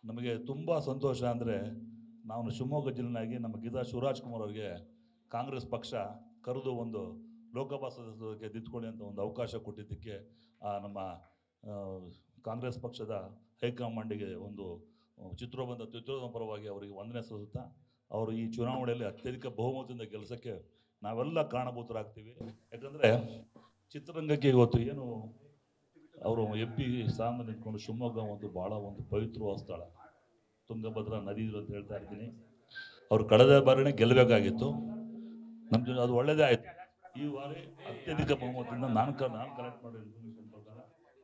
ನಮಗೆ ತುಂಬ ಸಂತೋಷ ಅಂದರೆ ನಾವು ಶಿವಮೊಗ್ಗ ಜಿಲ್ಲೆಯಾಗಿ ನಮ್ಮ ಗೀತಾ ಶಿವರಾಜ್ಕುಮಾರ್ ಅವರಿಗೆ ಕಾಂಗ್ರೆಸ್ ಪಕ್ಷ ಕರೆದು ಒಂದು ಲೋಕಸಭಾ ಸದಸ್ಯರಿಗೆ ನಿಂತ್ಕೊಳ್ಳಿ ಅಂತ ಒಂದು ಅವಕಾಶ ಕೊಟ್ಟಿದ್ದಕ್ಕೆ ನಮ್ಮ ಕಾಂಗ್ರೆಸ್ ಪಕ್ಷದ ಹೈಕಮಾಂಡಿಗೆ ಒಂದು ಚಿತ್ರೋದ ಪರವಾಗಿ ಅವರಿಗೆ ವಂದನೆ ಸಲ್ಲಿಸುತ್ತಾ ಅವರು ಈ ಚುನಾವಣೆಯಲ್ಲಿ ಅತ್ಯಧಿಕ ಬಹುಮತದಿಂದ ಗೆಲ್ಲಿಸೋಕ್ಕೆ ನಾವೆಲ್ಲ ಕಾರಣಭೂತರಾಗ್ತೀವಿ. ಯಾಕಂದರೆ ಚಿತ್ರರಂಗಕ್ಕೆ ಇವತ್ತು ಏನು ಅವರು MP ಸ್ಥಾನ ನಿಂತ್ಕೊಂಡು ಶಿವಮೊಗ್ಗ ಒಂದು ಭಾಳ ಒಂದು ಪವಿತ್ರವಾದ ಸ್ಥಳ, ತುಂಗಭದ್ರಾ ನದಿ ಅಂತ ಹೇಳ್ತಾ ಇರ್ತೀನಿ. ಅವ್ರು ಕಳೆದ ಬಾರಿನೇ ಗೆಲ್ಲಬೇಕಾಗಿತ್ತು, ನಮ್ಮ ಜೊತೆ ಅದು ಒಳ್ಳೆಯದೇ ಆಯಿತು. ಈ ಬಾರಿ ಅತ್ಯಧಿಕ ಬಹುಮತದಿಂದ ನಾನು ಕಲೆಕ್ಟ್ ಮಾಡಿದ ಇನ್ಫಾರ್ಮೇಷನ್ ಪ್ರಕಾರ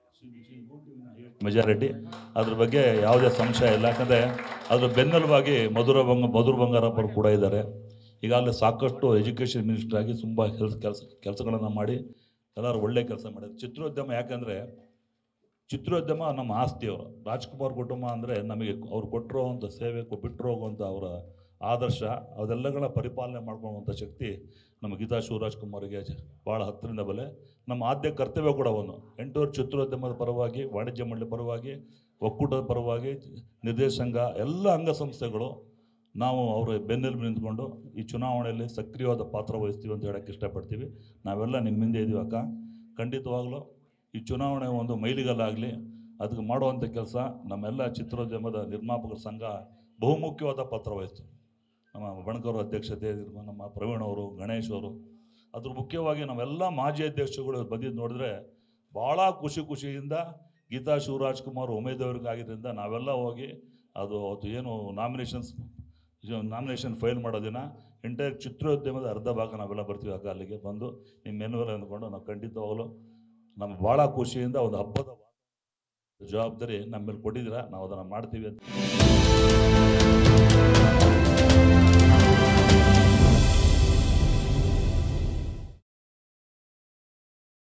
ಮೆಜಾರಿಟಿ, ಅದ್ರ ಬಗ್ಗೆ ಯಾವುದೇ ಸಂಶಯ ಇಲ್ಲ. ಯಾಕಂದರೆ ಅದ್ರ ಬೆನ್ನೆಲುಬಾಗಿ ಮಧುರ ಬಂಗಾರಪ್ಪರು ಕೂಡ ಇದ್ದಾರೆ. ಈಗಾಗಲೇ ಸಾಕಷ್ಟು ಎಜುಕೇಷನ್ ಮಿನಿಸ್ಟರ್ ಆಗಿ ತುಂಬ ಕೆಲಸಗಳನ್ನು ಮಾಡಿ ಎಲ್ಲರೂ ಒಳ್ಳೆ ಕೆಲಸ ಮಾಡಿದ್ರು. ಚಿತ್ರೋದ್ಯಮ ಯಾಕಂದರೆ ಚಿತ್ರೋದ್ಯಮ ನಮ್ಮ ಆಸ್ತಿಯವರು. ರಾಜ್ಕುಮಾರ್ ಕುಟುಂಬ ಅಂದರೆ ನಮಗೆ ಅವ್ರು ಕೊಟ್ಟಿರೋ ಅಂಥ ಸೇವೆ, ಬಿಟ್ಟರು ಹೋಗುವಂಥ ಅವರ ಆದರ್ಶ, ಅದೆಲ್ಲಗಳ ಪರಿಪಾಲನೆ ಮಾಡ್ಕೊಳ್ಳುವಂಥ ಶಕ್ತಿ ನಮ್ಮ ಗೀತಾ ಶಿವರಾಜ್ಕುಮಾರ್ಗೆ ಭಾಳ ಹತ್ತಿರದಿಂದ ಬಲೆ. ನಮ್ಮ ಆದ್ಯ ಕರ್ತವ್ಯ ಕೂಡ ಒಂದು 8 ವರ್ಷ ಚಿತ್ರೋದ್ಯಮದ ಪರವಾಗಿ, ವಾಣಿಜ್ಯ ಮಂಡಳಿ ಪರವಾಗಿ, ಒಕ್ಕೂಟದ ಪರವಾಗಿ, ನಿರ್ದೇಶಕ ಎಲ್ಲ ಅಂಗಸಂಸ್ಥೆಗಳು ನಾವು ಅವರ ಬೆನ್ನೆಲುಬು ನಿಂತ್ಕೊಂಡು ಈ ಚುನಾವಣೆಯಲ್ಲಿ ಸಕ್ರಿಯವಾದ ಪಾತ್ರ ವಹಿಸ್ತೀವಿ ಅಂತ ಹೇಳೋಕ್ಕೆ ಇಷ್ಟಪಡ್ತೀವಿ. ನಾವೆಲ್ಲ ನಿಮ್ಮ ಹಿಂದೆ ಇದ್ದೀವಿ ಅಕ್ಕ. ಖಂಡಿತವಾಗಲೂ ಈ ಚುನಾವಣೆ ಒಂದು ಮೈಲಿಗಲ್ಲಾಗಲಿ, ಅದಕ್ಕೆ ಮಾಡುವಂಥ ಕೆಲಸ ನಮ್ಮೆಲ್ಲ ಚಿತ್ರೋದ್ಯಮದ ನಿರ್ಮಾಪಕರ ಸಂಘ ಬಹುಮುಖ್ಯವಾದ ಪಾತ್ರ ವಹಿಸ್ತು. ನಮ್ಮ ಬಣಕರ್ ಅಧ್ಯಕ್ಷತೆ, ನಮ್ಮ ಪ್ರವೀಣ್ ಅವರು, ಗಣೇಶ್ ಅವರು, ಅದ್ರ ಮುಖ್ಯವಾಗಿ ನಾವೆಲ್ಲ ಮಾಜಿ ಅಧ್ಯಕ್ಷಗಳು ಬಂದಿದ್ದು ನೋಡಿದ್ರೆ ಭಾಳ ಖುಷಿಯಿಂದ ಗೀತಾ ಶಿವರಾಜ್ಕುಮಾರ್ ಉಮೇದವರಿಗಾಗಿದ್ದರಿಂದ ನಾವೆಲ್ಲ ಹೋಗಿ ಅದು ಏನು ನಾಮಿನೇಷನ್ ಫೈಲ್ ಮಾಡೋ ದಿನ ಎಂಟೈರ್ ಚಿತ್ರೋದ್ಯಮದ ಅರ್ಧ ಭಾಗ ನಾವೆಲ್ಲ ಬರ್ತೀವಿ ಆಗ ಅಲ್ಲಿಗೆ ಬಂದು ನಿಮ್ಮೆನ್ನೆಲ್ಲ ಅಂದ್ಕೊಂಡು ನಾವು ಖಂಡಿತವಾಗಲು ನಮ್ಗೆ ಭಾಳ ಖುಷಿಯಿಂದ ಒಂದು ಹಬ್ಬದ ಜವಾಬ್ದಾರಿ ನಮ್ಮ ಮೇಲೆ ಕೊಟ್ಟಿದ್ದೀರಾ, ನಾವು ಅದನ್ನು ಮಾಡ್ತೀವಿ ಅಂತ.